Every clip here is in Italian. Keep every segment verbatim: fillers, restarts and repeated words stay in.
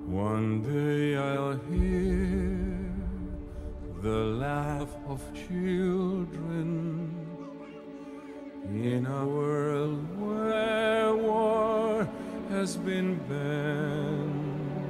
One day I'll hear the laugh of children in a world where war has been banned.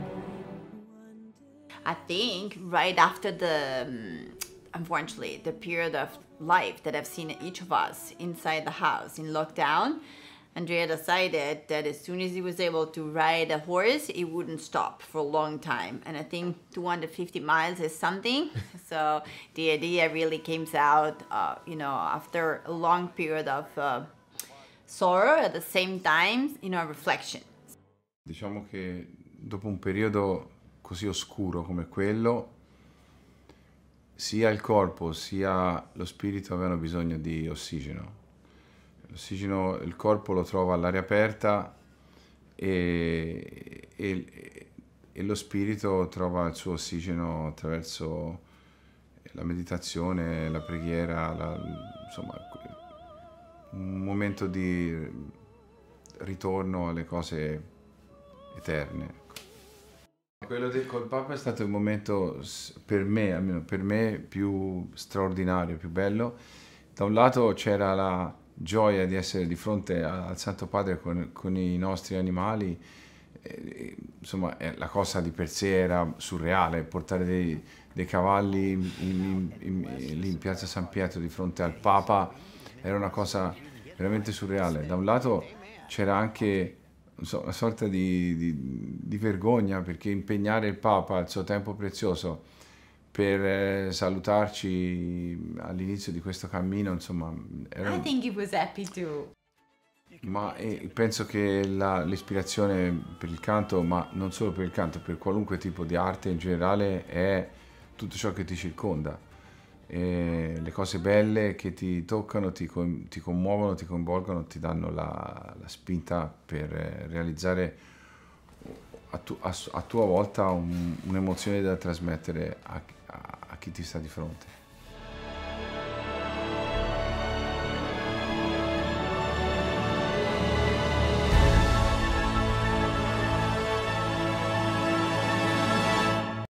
I think right after the, um, unfortunately, the period of life that I've seen each of us inside the house in lockdown, Andrea decided that as soon as he was able to ride a horse, he wouldn't stop for a long time. And I think two hundred fifty miles is something. So the idea really came out, uh, you know, after a long period of uh, sorrow, at the same time, you know, reflection. Diciamo che dopo un periodo così oscuro come quello, sia il corpo sia lo spirito avevano bisogno di ossigeno. L'ossigeno, il corpo lo trova all'aria aperta e, e, e lo spirito trova il suo ossigeno attraverso la meditazione, la preghiera, la, insomma, un momento di ritorno alle cose eterne. Quello del col Papa è stato il momento, per me, almeno per me, più straordinario, più bello. Da un lato c'era la gioia di essere di fronte al Santo Padre con, con i nostri animali, eh, insomma eh, la cosa di per sé era surreale, portare dei, dei cavalli in, in, in, in, lì in piazza San Pietro di fronte al Papa era una cosa veramente surreale. Da un lato c'era anche so, una sorta di, di, di vergogna, perché impegnare il Papa, il suo tempo prezioso, per eh, salutarci all'inizio di questo cammino, insomma, era... I think he was happy too. Ma eh, penso che l'ispirazione per il canto, ma non solo per il canto, per qualunque tipo di arte in generale, è tutto ciò che ti circonda. E le cose belle che ti toccano, ti, ti commuovono, ti coinvolgono, ti danno la, la spinta per realizzare a, tu, a, a tua volta un, un'emozione da trasmettere a, a, a chi ti sta di fronte.